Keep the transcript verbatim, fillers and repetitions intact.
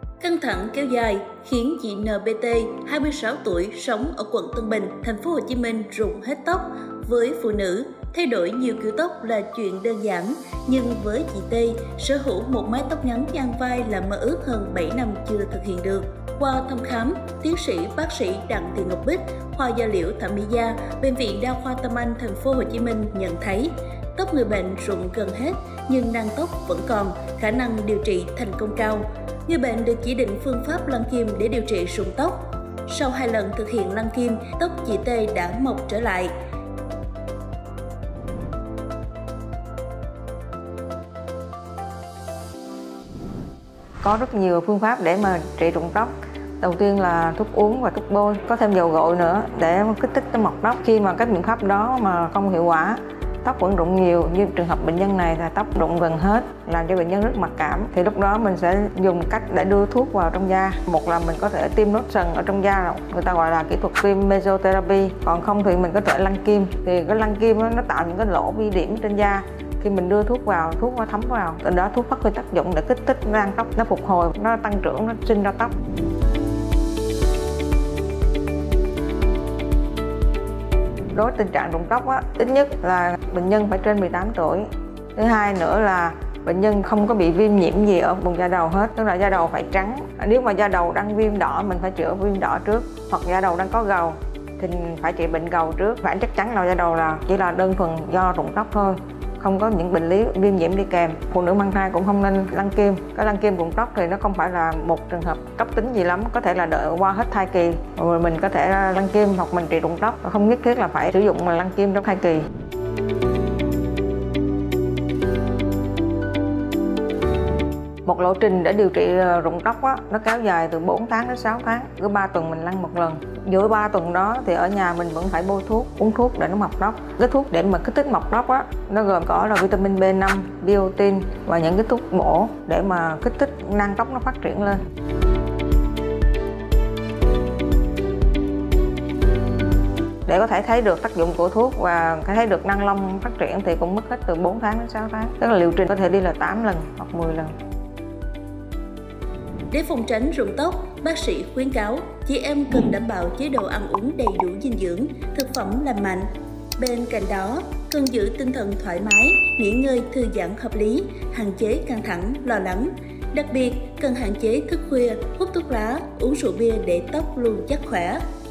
Căng thẳng kéo dài khiến chị en bê tê, hai mươi sáu tuổi, sống ở quận Tân Bình, thành phố Hồ Chí Minh rụng hết tóc. Với phụ nữ, thay đổi nhiều kiểu tóc là chuyện đơn giản, nhưng với chị T, sở hữu một mái tóc ngắn ngang vai là mơ ước hơn bảy năm chưa thực hiện được. Qua thăm khám, tiến sĩ bác sĩ Đặng Thị Ngọc Bích, khoa da liễu thẩm mỹ da, bệnh viện Đa khoa Tâm Anh, thành phố Hồ Chí Minh nhận thấy tóc người bệnh rụng gần hết nhưng nang tóc vẫn còn, khả năng điều trị thành công cao. Người bệnh được chỉ định phương pháp lăn kim để điều trị rụng tóc. Sau hai lần thực hiện lăn kim, tóc chị T đã mọc trở lại. Có rất nhiều phương pháp để mà trị rụng tóc. Đầu tiên là thuốc uống và thuốc bôi, có thêm dầu gội nữa để kích thích cái mọc tóc. Khi mà các biện pháp đó mà không hiệu quả, tóc vẫn rụng nhiều, như trường hợp bệnh nhân này là tóc rụng gần hết, làm cho bệnh nhân rất mặc cảm. Thì lúc đó mình sẽ dùng cách để đưa thuốc vào trong da. Một là mình có thể tiêm nốt sần ở trong da, người ta gọi là kỹ thuật tiêm mesotherapy. Còn không thì mình có thể lăn kim. Thì cái lăn kim đó, nó tạo những cái lỗ vi điểm trên da. Khi mình đưa thuốc vào, thuốc nó thấm vào, từ đó thuốc phát huy tác dụng để kích thích nang tóc, nó phục hồi, nó tăng trưởng, nó sinh ra tóc. Đối với tình trạng rụng tóc á, ít nhất là bệnh nhân phải trên mười tám tuổi. Thứ hai nữa là bệnh nhân không có bị viêm nhiễm gì ở vùng da đầu hết, tức là da đầu phải trắng. Nếu mà da đầu đang viêm đỏ, mình phải chữa viêm đỏ trước, hoặc da đầu đang có gầu thì phải trị bệnh gầu trước. Phải chắc chắn là da đầu là chỉ là đơn thuần do rụng tóc thôi, không có những bệnh lý viêm nhiễm đi kèm. Phụ nữ mang thai cũng không nên lăn kim. Cái lăn kim rụng tóc thì nó không phải là một trường hợp cấp tính gì lắm, có thể là đợi qua hết thai kỳ rồi mình có thể lăn kim hoặc mình trị rụng tóc, không nhất thiết là phải sử dụng lăn kim trong thai kỳ. Một lộ trình để điều trị rụng tóc á, nó kéo dài từ bốn tháng đến sáu tháng, cứ ba tuần mình lăn một lần. Giữa ba tuần đó thì ở nhà mình vẫn phải bôi thuốc, uống thuốc để nó mọc tóc. Cái thuốc để mà kích thích mọc tóc á, nó gồm có là vitamin B năm, biotin và những cái thuốc bổ để mà kích thích nang tóc nó phát triển lên. Để có thể thấy được tác dụng của thuốc và thấy được nang lông phát triển thì cũng mất hết từ bốn tháng đến sáu tháng. Tức là liệu trình có thể đi là tám lần hoặc mười lần. Để phòng tránh rụng tóc, bác sĩ khuyến cáo chị em cần đảm bảo chế độ ăn uống đầy đủ dinh dưỡng, thực phẩm lành mạnh. Bên cạnh đó, cần giữ tinh thần thoải mái, nghỉ ngơi thư giãn hợp lý, hạn chế căng thẳng, lo lắng. Đặc biệt, cần hạn chế thức khuya, hút thuốc lá, uống rượu bia để tóc luôn chắc khỏe.